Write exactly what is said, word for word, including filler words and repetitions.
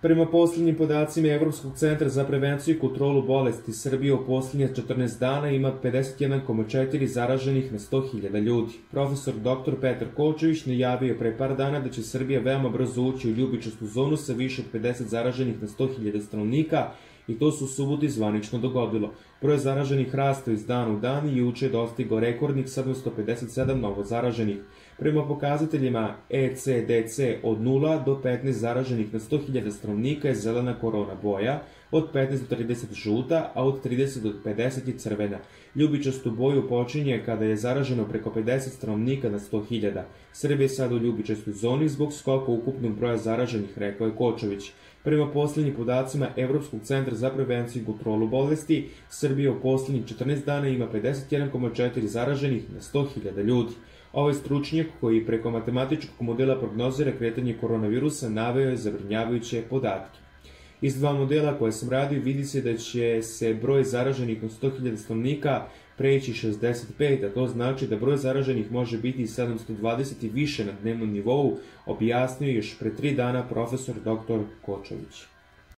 Prema posljednjim podacima Evropskog centra za prevenciju i kontrolu bolesti, Srbija u posljednje četrnaest dana ima pedeset jedan zarez četiri zaraženih na sto hiljada ljudi. Profesor doktor Petar Kočević najavio pre par dana da će Srbija veoma brzo ući u ljubičastu zonu sa više od pedeset zaraženih na sto hiljada stanovnika i to se u subotu zvanično dogodilo. Broj zaraženih rastao iz dana u dan i juče je dostigao rekordnih sedamsto pedeset sedam novo zaraženih. Prema pokazateljima E C D C od nula do petnaest zaraženih na sto hiljada stanovnika je zelena korona boja, od petnaest do trideset žuta, a od trideset do pedeset je crvena. Ljubičastu boju počinje kada je zaraženo preko pedeset stanovnika na sto hiljada. Srbija je sada u ljubičastoj zoni zbog skoka ukupnog broja zaraženih, rekao je Kočević. Prema posljednjim podacima Evropskog centra za prevenciju i kontrolu bolesti, Srbija u posljednjih četrnaest dana ima pedeset jedan zarez četiri zaraženih na sto hiljada ljudi. Ovaj stručnjak koji preko matematičkog modela prognozira kretanje koronavirusa naveo je zabrinjavajuće podatke. Iz dva modela koje sam radio vidi se da će se broj zaraženih na sto hiljada stanovnika preći šezdeset pet, a to znači da broj zaraženih može biti sedamsto dvadeset i više na dnevnom nivou, objasnio još pre tri dana profesor doktor Kočević.